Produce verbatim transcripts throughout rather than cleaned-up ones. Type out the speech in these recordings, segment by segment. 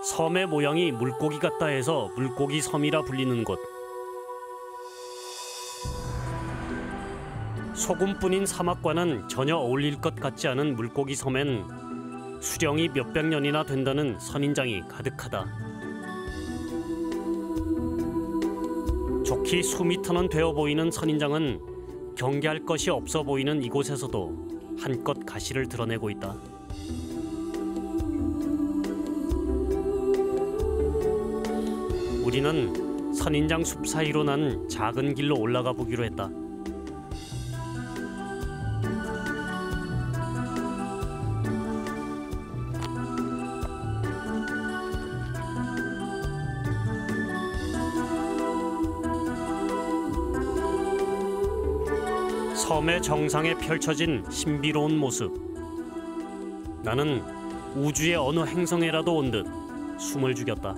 섬의 모양이 물고기 같다 해서 물고기 섬이라 불리는 곳. 소금뿐인 사막과는 전혀 어울릴 것 같지 않은 물고기 섬엔 수령이 몇백 년이나 된다는 선인장이 가득하다. 좋기 수미터는 되어 보이는 선인장은 경계할 것이 없어 보이는 이곳에서도 한껏 가시를 드러내고 있다. 우리는 선인장 숲 사이로 난 작은 길로 올라가 보기로 했다. 섬의 정상에 펼쳐진 신비로운 모습. 나는 우주의 어느 행성에라도 온 듯 숨을 죽였다.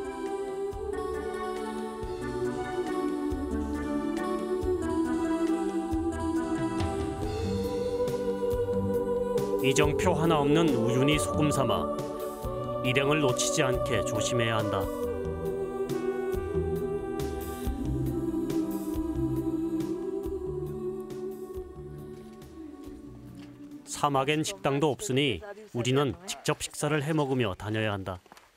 이정표 하나 없는 우유니 소금 사막. 일행을 놓치지 않게 조심해야 한다. 사막엔 식당도 없으니 우리는 직접 식사를 해 먹으며 다녀야 한다.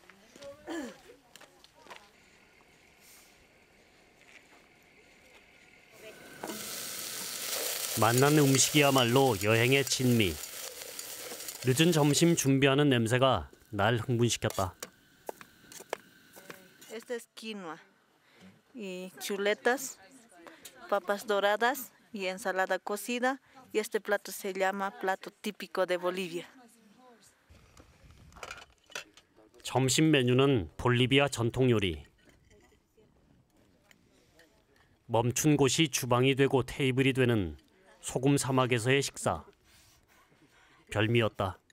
만난 음식이야말로 여행의 진미. 늦은 점심 준비하는 냄새가 날 흥분시켰다. Esta es quinoa y chuletas, papas doradas y ensalada cocida. Y este plato se llama plato típico de Bolivia. 점심 메뉴는 볼리비아 전통 요리. 멈춘 곳이 주방이 되고 테이블이 되는 소금 사막에서의 식사. 별미였다.